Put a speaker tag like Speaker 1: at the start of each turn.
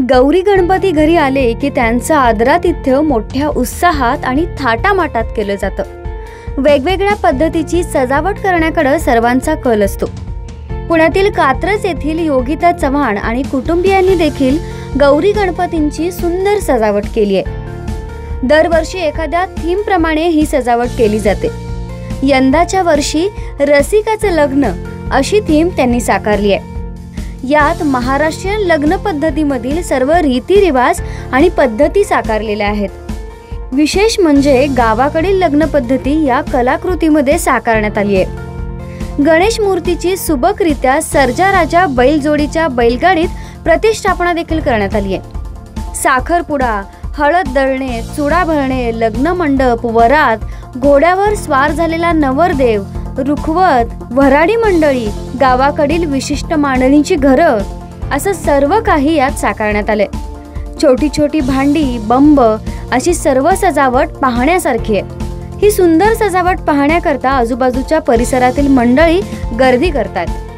Speaker 1: गौरी गणपती घरी आले की त्यांचं आदरातिथ्य मोठ्या उत्साहात आणि थाटामाटात केलं जातं। वेगवेगळ्या पद्धतीची सजावट करण्याकडे सर्वांचा कल असतो। पुण्यातील कात्रज येथील योगिता चव्हाण आणि कुटुंबियांनी देखील गौरी गणपतींची सुंदर सजावट केली आहे। दरवर्षी एखाद्या थीम प्रमाणे ही सजावट केली जाते। यंदाच्या वर्षी रसिकाचं लग्न अशी थीम त्यांनी साकारली आहे। यात महाराष्ट्रीयन लग्न पद्धतीमधील सर्व रीतिरिवाज आणि पद्धती साकारलेल्या आहेत। विशेष म्हणजे गावाकडील लग्न पद्धती या कलाकृतीमध्ये साकारण्यात आली आहे। गणेश मूर्तीची सुबकरित्या सर्जा राजा बैलजोडीच्या बैलगाडीत प्रतिष्ठापना देखील करण्यात आली आहे। साखरपुडा, हळद दळणे, चुडा भरणे, लग्न मंडप, वरात, घोड्यावर स्वार झालेला नवरदेव, रुखवत, वऱ्हाडी मंडळी, गावाकडील विशिष्ट मांडणीची घरं असं सर्व काही यात साकारण्यात आले। छोटी छोटी भांडी, बंब अशी सर्व सजावट पाहण्यासारखी आहे। ही सुंदर सजावट पाहण्याकरता आजूबाजूच्या परिसरातील मंडळी गर्दी करतात।